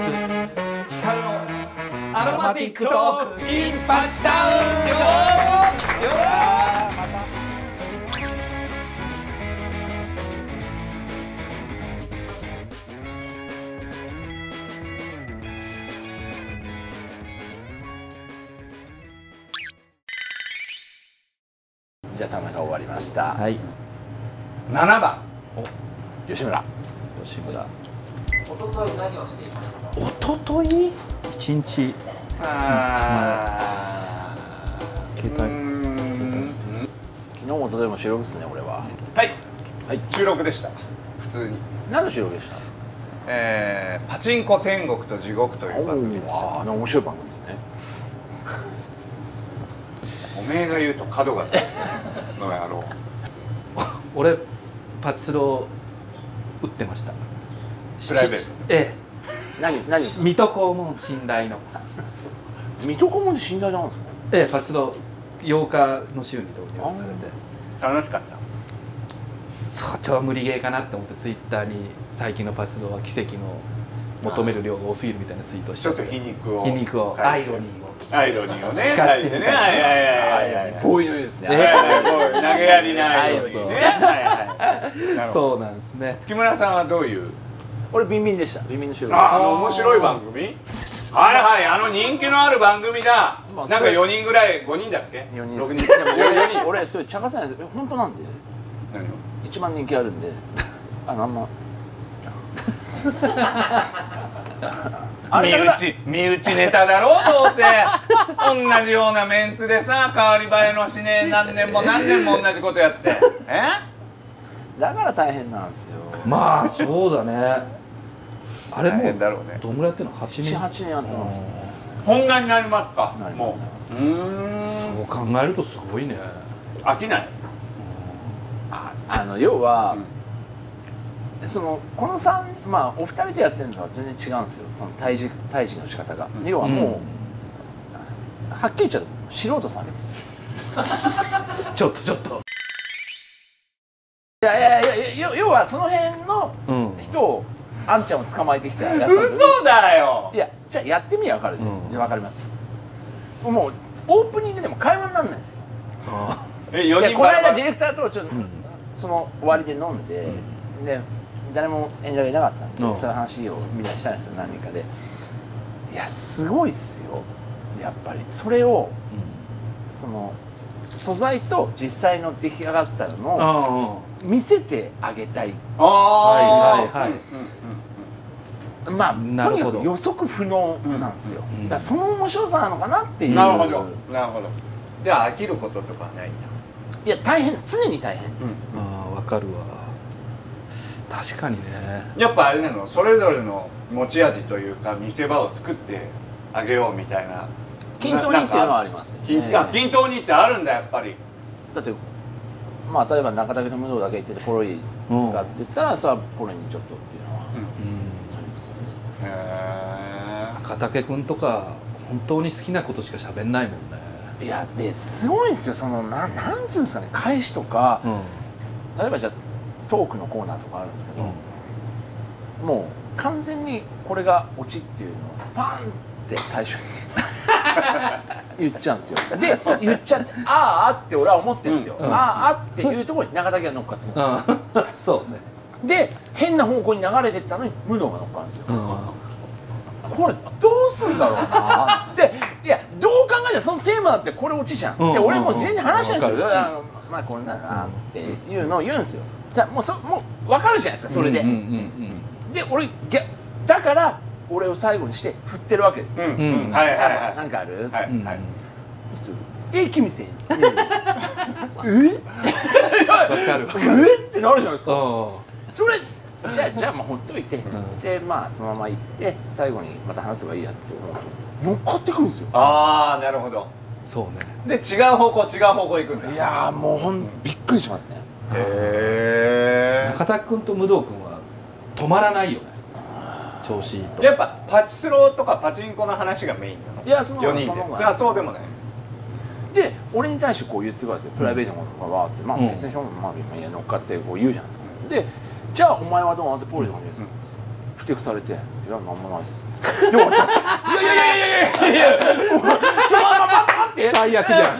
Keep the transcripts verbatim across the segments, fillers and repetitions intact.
光のアロマティックトークインパチタウンよじゃあ田中終わりました。 はい。 ななばん吉村。 吉村。 おととい何をしていましたか。 おととい一日あ携帯。 昨日もとでも収録ですね俺は。 はい、 はい。 収録でした。普通に、 何の収録でした？ えー、パチンコ天国と地獄という番組でした。 ああ、面白い番組ですね。 おめえが言うと角が立つねの野郎。 俺パチスロ打ってました。 プライベート。 え何何？ え。水戸黄門寝台の。 水戸黄門で寝台なんですか？ ええ、パチスロようかの週に導入されて。 楽しかった。 そう、超無理ゲーかなって思ってツイッターに最近のパチスロは奇跡の求める量が多すぎるみたいなツイートしちょっとて。 皮肉を。 皮肉をアイロニーを。 アイロニーをね。 聞かせてみたいね。はいはいはいはい。 ボーイのようですね。 はいはいはい。投げやりなアイロニーね。はいはい。 そうなんですね。 木村さんはどういう？ 俺ビンビンでした。ビンビンの収録。 あの面白い番組？はいはい、あの人気のある番組だ。 まあなんかよにんぐらい、ごにんだっけ？ よにん。 ろくにん。 でもいやよにん。 俺俺それ茶化さないです。本当なんで。 何を？ 一番人気あるんで。あのあんま。 身内身内ネタだろどうせ。同じようなメンツでさ、変わり映えのしねえ何年も何年も同じことやって。え？ だから大変なんですよ。 まあそうだね。あれも大変だろうね。 どんぐらいやってるの？八年。 七八年やってますね。 本願になりますか？ なりますもなりますう。うーん。 そう考えるとすごいね。 飽きない。 ああの要は。そのこのさん、まあお二人でやってるのとは全然違うんですよ。その対峙対峙の仕方が、うん、要はもう、うん、はっきり言っちゃうと素人さんです。 ちょっとちょっと。 いやいやいや要はその辺の人を、うん、あんちゃんを捕まえてきてやったんです。 嘘だよ。 いやじゃあやってみりゃ分かるじゃん。 うん、 分かりますよ。もうオープニングでも会話にならないんですよ。 えよにんこの間ディレクターとちょっと、うん、その終わりで飲んで、うん、で。誰も演者がいなかったんで、うん、そういう話をみんなしたんですよ、何人かで。いやすごいっすよやっぱりそれを、うん、その素材と実際の出来上がったのを見せてあげたい。 ああはいはいはい。 まあとにかく予測不能なんですよ、うん、だからその面白さなのかなっていう。 なるほどなるほど。じゃあ飽きることとかないんだ。 いや大変、常に大変。 うん、ああ分かるわ。確かにね。 やっぱあれなの、それぞれの持ち味というか見せ場を作ってあげようみたいな。 均等にっていうのはありますね。 均等にってあるんだやっぱり。 だってまあ例えば中竹の武道だけ言っててポロリがって言ったらさ、ポロリにちょっとっていうのはありますよね。 へえ。 中竹君とか本当に好きなことしか喋んないもんね。 いやですごいんですよ。そのななんつうんですかね、返しとか、うん、例えばじゃあトークのコーナーとかあるんですけど、うん、もう完全にこれがオチっていうのをスパーンって最初に言っちゃうんですよ。で言っちゃって「あーあ」って俺は思ってるんですよ。うん、あーあっていうところに中竹が乗っかってくるんですよ。 うん、そうね。 で変な方向に流れてったのに武道が乗っかるんですよ。うん、これどうすんだろうなって。いやどう考えてそのテーマだってこれオチじゃん。で俺も事前に話したんですよ。まあこれなんだなっていうのを言うんですよ。じゃあもうそもう分かるじゃないですかそれで。で俺だから俺を最後にして振ってるわけです。はいはいはい。なんかある？はいはい。え君せん。え？分かる。えってなるじゃないですか。それじゃあじゃあまあほっといてでまあそのまま行って最後にまた話せばいいやって思うと乗っかってくるんですよ。ああなるほど。 そうね。で違う方向違う方向行くんだ。 いやーもうほんびっくりしますね。 へえ。中田君と武道君は止まらないよね。調子いいと。 やっぱパチスロとかパチンコの話がメインなの。 いやそのよにんで。それはそうでもない。 で俺に対してこう言ってください。プライベートのこととかはってまあ別にしょうがないまあ乗っかってこう言うじゃないですか。でじゃあお前はどうなってポリで感じです。 ふてくされて「いやなんもないっす」で終わっちゃう。いやいやいやいやいやいやいやちょ待って待って最悪じゃん。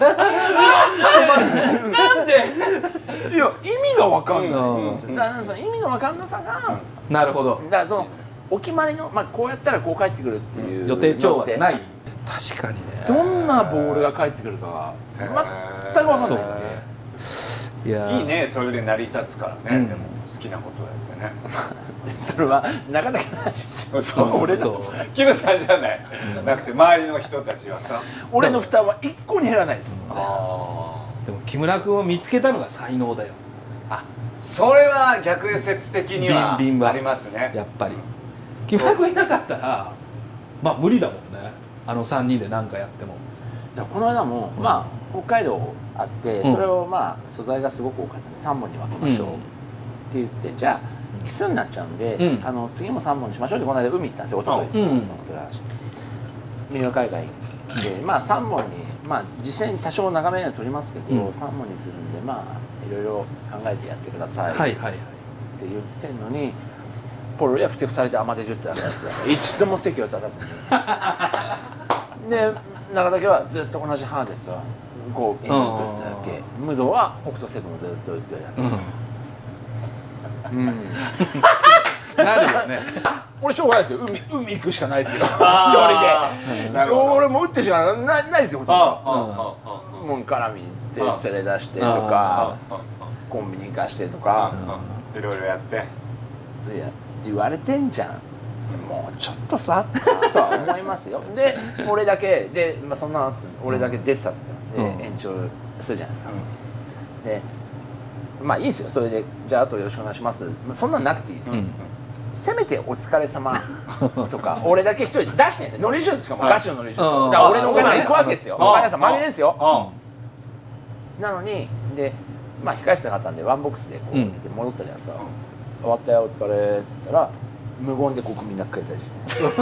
なんでいや意味が分かんないんですよ。だからその意味の分かんなさがなるほど。 だからそのお決まりの、まあ、こうやったらこう返ってくるっていう予定調和ってないのっ。 確かにね。 どんなボールが返ってくるかが全く分かんない。 そうね。いやいいね、それで成り立つからね、 うんでも好きなことやってね。 それはなかなかの話ですよ。 そうそう俺そうのキムさんじゃない、なくて周りの人たちはさ。 俺の負担は一個に減らないです。 あでも木村君を見つけたのが才能だよ。 あ、それは逆説的にはビンビンはありますね。 やっぱり木村君いなかったらまあ無理だもんね。あのさんにんで何かやっても。 じゃあこの間も、まあ北海道あって、 うんそれをまあ素材がすごく多かったんでさんぼんに分けましょうって言って、じゃあ奇数になっちゃうんで、 うんあの次もさんぼんにしましょうってこの間海行ったんですよ。一昨日です、 うんその時の話。三浦海外でまあさんぼんにまあ実際に多少長めには取りますけど、 うん、 さんぼんにするんでまあいろいろ考えてやってください、 はいはいはい。 って言ってんのにポロリはふてくされて甘手じゅってだったんですよ。一度も席を立たずにで中竹はずっと同じ歯ですよ。こう延々と打っただけ。武道は北斗セブンをずっと打ってるだけ。うん、 なるよね。 俺しょうがないですよ。海海行くしかないですよ。一あー人でなるほど俺も打ってしかないないですよほとんど。 あああもう絡み行って連れ出してとかコンビニ行かしてとかいろいろやっていや言われてんじゃん。もうちょっとさとは思いますよ。で俺だけで、まあ、そんな俺だけ出てたんだよ。で、 うん延長するじゃないですか。でまあいいですよ。それでじゃああとよろしくお願いします。そんなんなくていいです。 うんせめてお疲れ様とか俺だけ一人で出してないんですよ。ノリ一緒ですかもガチのノリ一緒ですよ。 うんだから俺のお金が行くわけですよ。 うんお金さん負けですよ。 あなのにでまあ控室があったんでワンボックスでこううんって戻ったじゃないですか。終わったよお疲れっつったら無言で国民泣き返ったりして。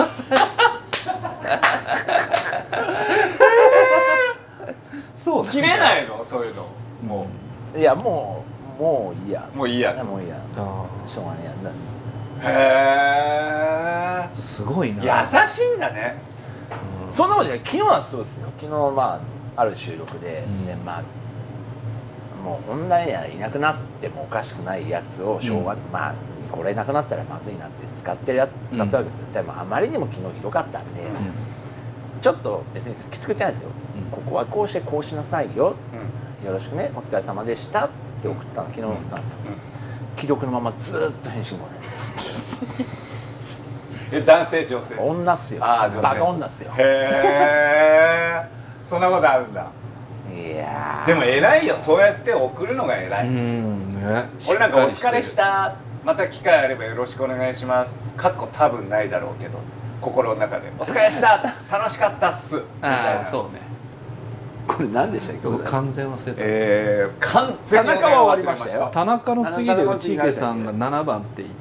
そう切れないのそういうのもいやもうもういいや。 うもういいやもういいや。 あしょうがないや。なへーすごいえな。 優しいんだね。 そんなことじゃない。昨日はそうですよ。昨日まあある収録で、 うんねまあもう本来にはいなくなってもおかしくないやつを昭和、うん、まあこれなくなったらまずいなって使ってるやつ使ったわけですよ。でもあまりにも昨日ひどかったんで、うん、ちょっと別にきつく言ってないですよ。うん、ここはこうしてこうしなさいよ。うん、よろしくねお疲れ様でしたって送ったの昨日送ったんですよ。既読のままずっと返信来ないですよ。 え男性女性女っすよ。 ああ女性バカ女っすよ。 へえそんなことあるんだ。 いやでも偉いよそうやって送るのが偉い。 うんね。 俺なんかお疲れしたまた機会あればよろしくお願いしますかっこ多分ないだろうけど心の中でお疲れした楽しかったっすみたいな。 ああそうね。 これ何でしたっけ。 僕完全忘れた。 えー、完全に田中は終わりましたよ。 田中の次で内池さんがななばんって言って。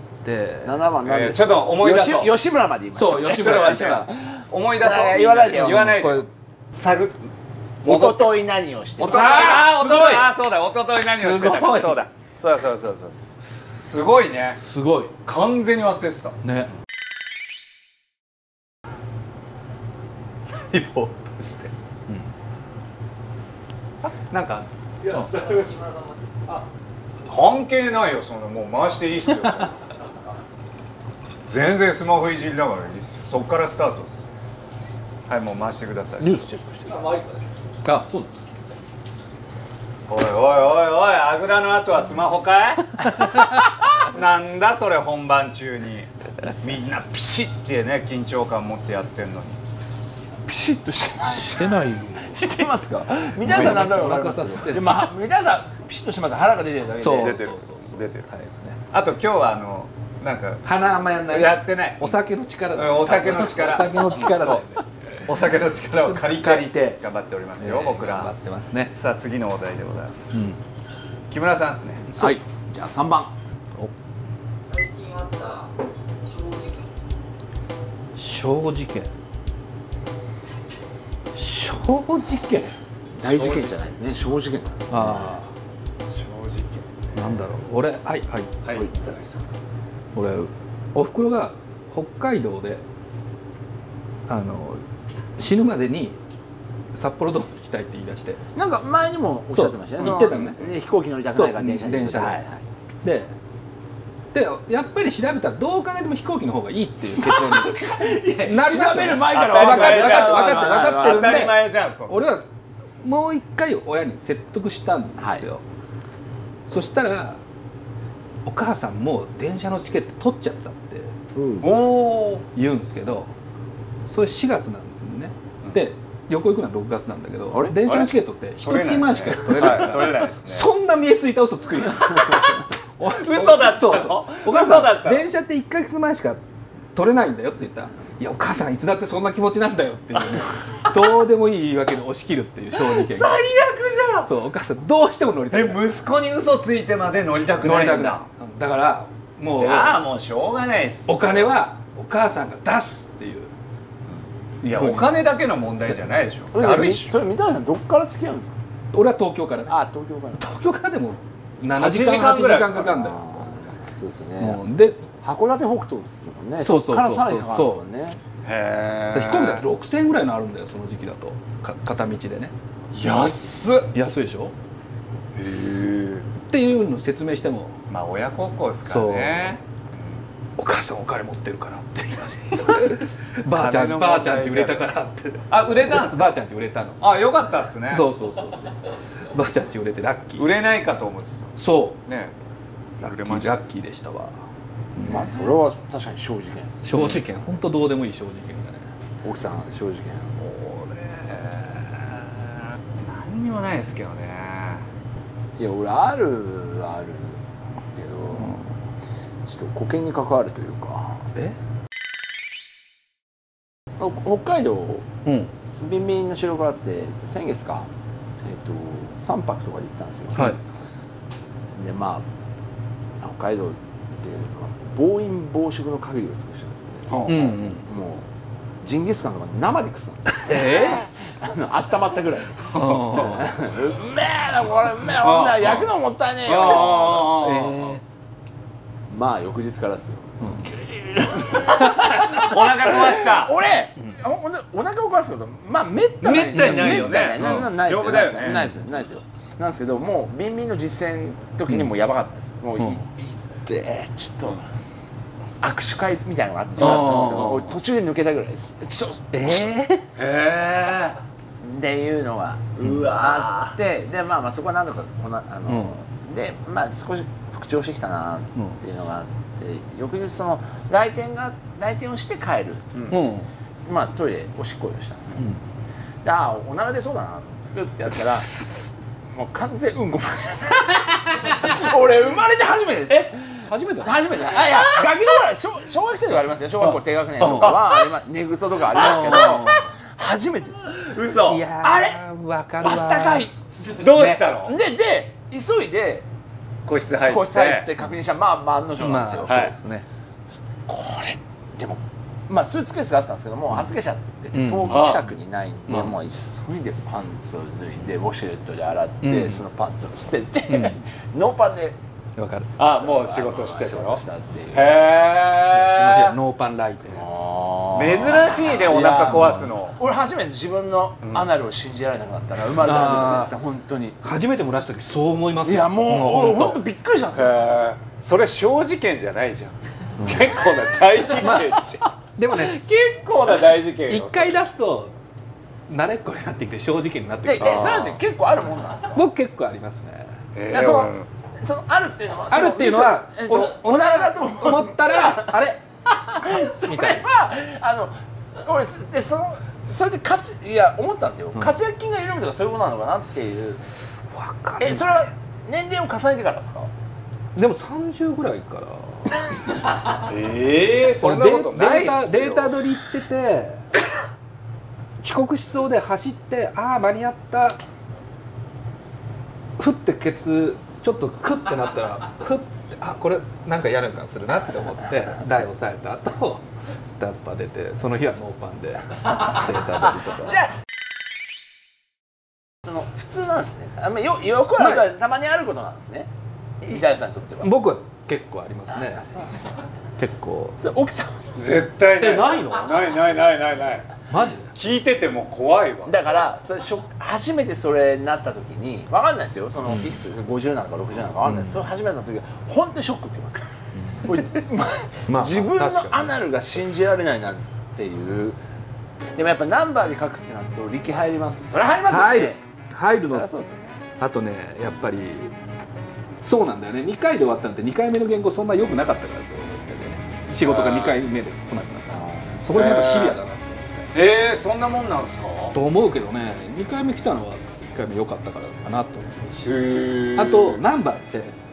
ななばんなんでえー、ちょっと思い出そう。 吉村まで言いましょう。 そう吉村ちょっと待って思い出そう。 言わないでよ。 言わないでこれ探っ一昨日何をしておた。 とああ、おととい、 すごいあ、そうだ、おととい何をしてたか。そうだ。そうだ、そうだ、そうだ、そうだ。すごいね。 すごい完全に忘れてた。 ね。 リポートして。うん。なんか。いや、関係ないよ、そのもう回していいっすよ。全然スマホいじりながらいいっすよ。そっからスタートです。はい、もう回してください。 ニュースチェックして。 あ、そうだ。 おいおいおいおい、あぐらの後はスマホかい？なんだそれ本番中にみんなピシッてね緊張感持ってやってんのにピシッとしてしてないよ。 してますか？皆さんなんだろう分かりますけど、でも皆さんピシッとしてます。腹が出てるだけで。 そう出てる出てる。あと今日はあのなんか鼻あんまやんない。 やってない。 お酒の力だ。 お酒の力。 お酒の力だよね。 お酒の力を借り借りて頑張っておりますよ、僕ら。 頑張ってますね。 さあ次のお題でございます。 うん。 木村さんですね。 はい。じゃあさんばん。 最近あった小事件。 小事件。小事件。 大事件じゃないですね。小事件なんです。 あ正直あ。なんだろう。俺はいはい。 はい。 はい田崎さん。 俺お袋が北海道であの死ぬまでに札幌ドーム行きたいって言い出して、 なんか前にもおっしゃってましたね。 言ってたのね。 飛行機乗りたくないから電車で。 電車で、はいはい、ででやっぱり調べたらどう考えても飛行機の方がいいっていう結論になり調べる前から分かって分かって分かってるんで、当たり前じゃん。俺はもう一回親に説得したんですよ、はい、そしたらお母さんも電車のチケット取っちゃったって言うんですけど、それしがつなんですよね、うん、で旅行行くのはろくがつなんだけど、電車のチケットって一月前しか取れないからそんな見えすいた嘘つくよ嘘だったの？ お母さん電車っていっかげつまえしか取れないんだよって言ったら、いやお母さんいつだってそんな気持ちなんだよっていうねどうでもいい言い訳で押し切るっていう正直最悪じゃん。そうお母さんどうしても乗りたい。 え息子に嘘ついてまで乗りたくないんだ。 だからもうじゃあもうしょうがないっす。 お金はお母さんが出すっていう。 いやお金だけの問題じゃないでしょ。だるいし。 それ三谷さんどっから付き合うんですか？ 俺は東京から。 あ東京から。 東京からでもななじかんはちじかんかかるんだよ。 そうですね。 で函館北斗ですもんね。 そうそうそう。 からさらにかかるんですもんね。 へえ。飛行機だとろくせんえんぐらいのあるんだよその時期だと。片道でね。 安っ。 安いでしょ。へえ。っていうのを説明しても、 まあ親孝行ですからね。 お母さんお金持ってるからって言いましたばあちゃんばあちゃんち売れたからってあ売れたんですか？ ばあちゃんち売れたの。 あよかったっすね。 そうそうそうばあちゃんち売れてラッキー。 売れないかと思ってた。 そうねラッキーラッキーでしたわ。 まあそれは確かに小事件ですね。 小事件本当どうでもいい小事件だね。 奥さん小事件。 俺何にもないですけどね。 いや俺あるあるんですけど、ちょっと保険に関わるというか。 え？ 北海道、 うん、 ビンビンの収録があって、えっと、先月か、えっと、さんぱくとかで行ったんですよ。 はい、 でまあ北海道っていうのは暴飲暴食の限りを尽くしてるんですね。 うんうん、もうジンギスカンとか生で食ってたんですよ。 えー、あの温まったぐらい。うめえなこれうめえほんだ焼くのもったいねえよ。えー、まあ翌日からですよ。 お腹壊した。 俺、お腹を壊すことまあめったにないよね。 ないですよ。ないですよ。ないですよ。なんですけどもうビンビンの実践の時にもやばかったんですよ。もう行ってちょっと握手会みたいなのがあってしまったんですけど途中で抜けたぐらいです。ちょえええっていうのがあってでまあまあそこは何度かこのあのでまあ少し復調してきたなっていうのがあって。翌日その来店が来店をして帰る、うん、まあトイレおしっこをしたんですよ、うん、でああおなら出そうだなってやったらもう完全うんこ俺生まれて初めてです。え初めて初めてあいやガキの頃は 小, 小学生とかありますよ。小学校低学年とかは寝ぐそとかありますけど初めてです。 嘘。 いやあれわかるわ。 あったかい。 どうしたの？ でで急いで個室入って個室入って確認したらまあまあ案の定なんですよ。 そうですね。 これでもまあスーツケースがあったんですけども預けちゃってて遠く近くにないんでもう急いでパンツを脱いでウォシュレットで洗ってそのパンツを捨ててノーパンでわかる。 あもう仕事してるよ。 したっていう。 へえ。 その日はノーパン来店。 珍しいねお腹壊すの。 俺初めて自分のアナルを信じられなくなったら生まれて初めてです本当に。 初めて漏らした時そう思います。 いやもう本当びっくりしたんですよ。 それ小事件じゃないじゃん。結構な大事件じゃん。 でもね結構な大事件。 一回出すと慣れっこになってきて正直になってくる。 えそれって結構あるもんなんですか？ 僕結構ありますね。 そのそのあるっていうのはあるっていうのはおならだと思ったらあれみたいな。あの俺でそのそれでかついや思ったんですよ。活躍筋が緩むとかそういうことなのかなっていう。 わかる。 えそれは年齢を重ねてからですか？ でもさんじゅうぐらいから。 ええそんなことないっすよ。 データ取り行ってて遅刻しそうで走ってああ間に合ったふってケツちょっとクッてなったらふってあこれなんか嫌な予感するなって思って台を押さえた後ダッパ出てその日はノーパンでデータ取りとか。 じゃあその普通なんですね。あよよくあるからたまにあることなんですね。三谷さんにとっては。 僕は結構ありますね。結構それ奥さん絶対えないの？ ないないないないない。 マジで？ 聞いてても怖いわ。 だからそれしょ初めてそれになった時に分かんないですよ、そのいくつごじゅうなのかろくじゅうなのか分かんないです、それ初めての時は本当にショック受けます。俺まあ自分のアナルが信じられないなっていう。でもやっぱナンバーで書くってなると力入ります。それ入りますよね。 入る入るの。 そりゃそうですよね。 あとねやっぱりそうなんだよね。にかいで終わったのってにかいめの原稿そんな良くなかったからですよ、ね、仕事がにかいめで来なくなったらそこにやっぱシビアだなって。 えー、そんなもんなんですかと思うけどね。にかいめ来たのはいっかいめ良かったからかなと思うし、 へーあとナンバーって